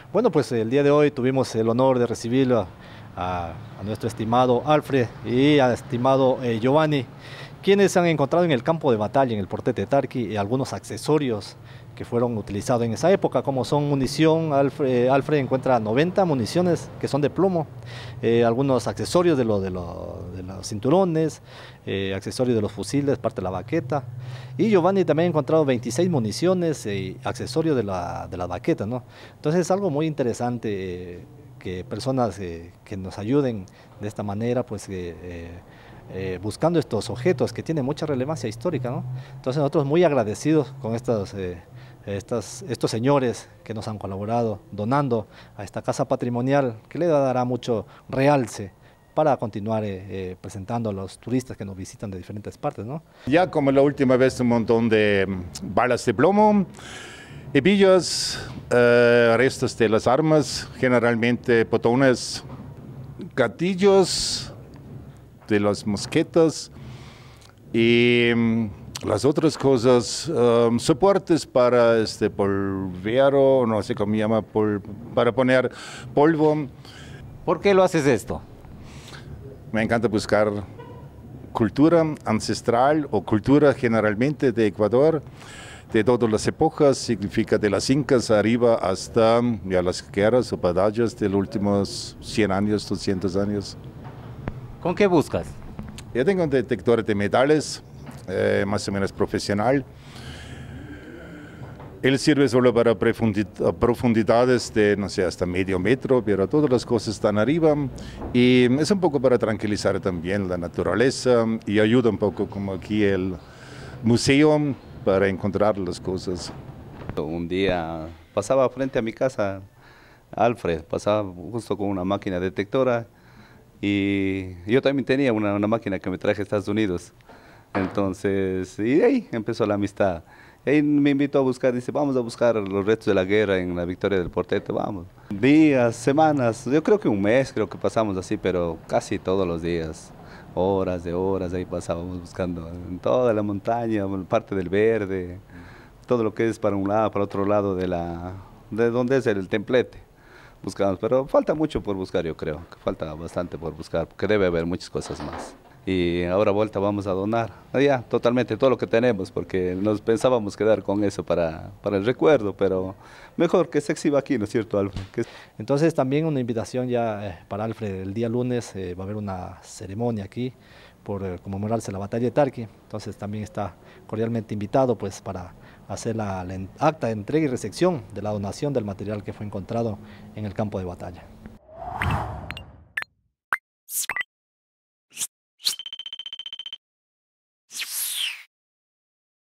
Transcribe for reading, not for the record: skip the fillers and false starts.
Bueno, pues el día de hoy tuvimos el honor de recibirlo a nuestro estimado Alfred y al estimado Giovanni, quienes han encontrado en el campo de batalla, en el Portete de Tarqui, algunos accesorios que fueron utilizados en esa época, como son munición. Alfred encuentra 90 municiones que son de plomo, algunos accesorios de los cinturones, accesorios de los fusiles, parte de la baqueta. Y Giovanni también ha encontrado 26 municiones y accesorios de la baqueta, ¿no? Entonces es algo muy interesante, que personas que nos ayuden de esta manera, pues buscando estos objetos que tienen mucha relevancia histórica, ¿no? Entonces nosotros muy agradecidos con estos señores que nos han colaborado donando a esta casa patrimonial, que le dará mucho realce para continuar presentando a los turistas que nos visitan de diferentes partes, ¿no? Ya como la última vez, un montón de balas de plomo, hebillas, restos de las armas, generalmente botones, gatillos de las mosquetas y las otras cosas, soportes para polvero, no sé cómo se llama, para poner polvo. ¿Por qué lo haces esto? Me encanta buscar cultura ancestral o cultura generalmente de Ecuador, de todas las épocas, significa de las incas arriba hasta ya las guerras o batallas de los últimos 100 años, 200 años. ¿Con qué buscas? Yo tengo un detector de metales, más o menos profesional. Él sirve solo para profundidades de, no sé, hasta medio metro, pero todas las cosas están arriba. Y es un poco para tranquilizar también la naturaleza y ayuda un poco como aquí el museo para encontrar las cosas. Un día pasaba frente a mi casa, Alfred, pasaba justo con una máquina detectora y yo también tenía una máquina que me traje a Estados Unidos. Entonces, y de ahí empezó la amistad. Él me invitó a buscar, dice, vamos a buscar los restos de la guerra en la victoria del Portete, vamos. Días, semanas, yo creo que un mes creo que pasamos así, pero casi todos los días. Horas de horas, ahí pasábamos buscando en toda la montaña, parte del verde, todo lo que es para un lado, para otro lado de donde es el templete. Buscamos, pero falta mucho por buscar, yo creo, que falta bastante por buscar, porque debe haber muchas cosas más. Y ahora vuelta vamos a donar, ya totalmente todo lo que tenemos, porque nos pensábamos quedar con eso para el recuerdo, pero mejor que se exhiba aquí, ¿no es cierto, Alfred? Entonces también una invitación ya para Alfred, el día lunes va a haber una ceremonia aquí por conmemorarse la batalla de Tarqui. Entonces también está cordialmente invitado pues para hacer la acta de entrega y recepción de la donación del material que fue encontrado en el campo de batalla.